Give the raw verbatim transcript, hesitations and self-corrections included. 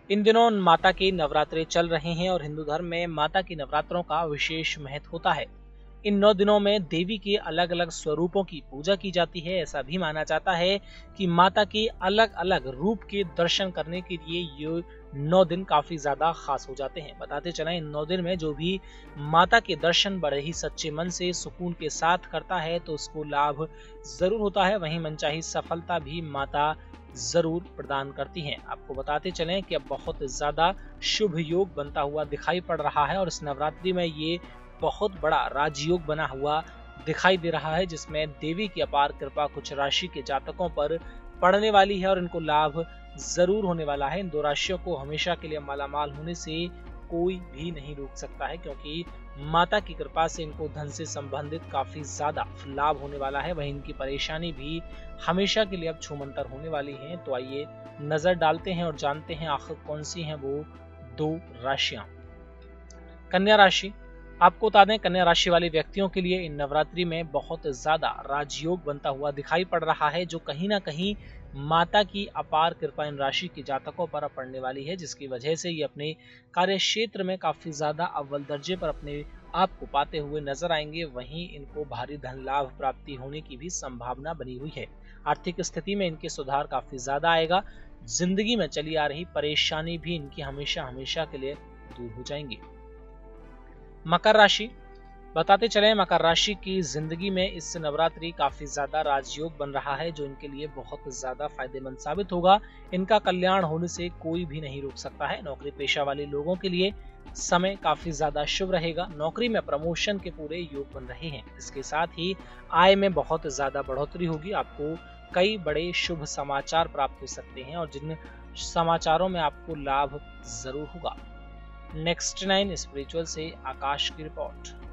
इन दिनों माता के नवरात्रे चल रहे हैं और हिंदू धर्म में माता की नवरात्रों का विशेष महत्व होता है। इन नौ दिनों में देवी के अलग अलग स्वरूपों की पूजा की जाती है। ऐसा भी माना जाता है कि माता के अलग अलग रूप के दर्शन करने के लिए ये नौ दिन काफी ज्यादा खास हो जाते हैं। बताते चलें, इन नौ दिन में जो भी माता के दर्शन बड़े ही सच्चे मन से सुकून के साथ करता है तो उसको लाभ जरूर होता है, वहीं मनचाही सफलता भी माता जरूर प्रदान करती हैं। आपको बताते चलें कि अब बहुत ज्यादा शुभ योग बनता हुआ दिखाई पड़ रहा है और इस नवरात्रि में ये बहुत बड़ा राजयोग बना हुआ दिखाई दे रहा है, जिसमें देवी की अपार कृपा कुछ राशि के जातकों पर पड़ने वाली है और इनको लाभ जरूर होने वाला है। इन दो राशियों को हमेशा के लिए मालामाल होने से कोई भी नहीं रोक सकता है, क्योंकि माता की कृपा से इनको धन से संबंधित काफी ज्यादा लाभ होने वाला है। वहीं इनकी परेशानी भी हमेशा के लिए अब छूमंतर होने वाली है। तो आइए नजर डालते हैं और जानते हैं आखिर कौन सी हैं वो दो राशियां। कन्या राशि। आपको बता दें, कन्या राशि वाले व्यक्तियों के लिए इन नवरात्रि में बहुत ज्यादा राजयोग बनता हुआ दिखाई पड़ रहा है, जो कहीं ना कहीं माता की अपार कृपा इन राशि के जातकों पर पड़ने वाली है, जिसकी वजह से ये अपने कार्य क्षेत्र में काफी ज्यादा अव्वल दर्जे पर अपने आप को पाते हुए नजर आएंगे। वहीं इनको भारी धन लाभ प्राप्ति होने की भी संभावना बनी हुई है। आर्थिक स्थिति में इनके सुधार काफी ज्यादा आएगा। जिंदगी में चली आ रही परेशानी भी इनकी हमेशा हमेशा के लिए दूर हो जाएंगी। मकर राशि। बताते चलें, मकर राशि की जिंदगी में इस नवरात्रि काफी ज्यादा राजयोग बन रहा है, जो इनके लिए बहुत ज्यादा फायदेमंद साबित होगा। इनका कल्याण होने से कोई भी नहीं रोक सकता है। नौकरी पेशा वाले लोगों के लिए समय काफी ज्यादा शुभ रहेगा। नौकरी में प्रमोशन के पूरे योग बन रहे हैं। इसके साथ ही आय में बहुत ज्यादा बढ़ोतरी होगी। आपको कई बड़े शुभ समाचार प्राप्त हो सकते हैं और जिन समाचारों में आपको लाभ जरूर होगा। नेक्स्ट नाइन स्पिरिचुअल से आकाश की रिपोर्ट।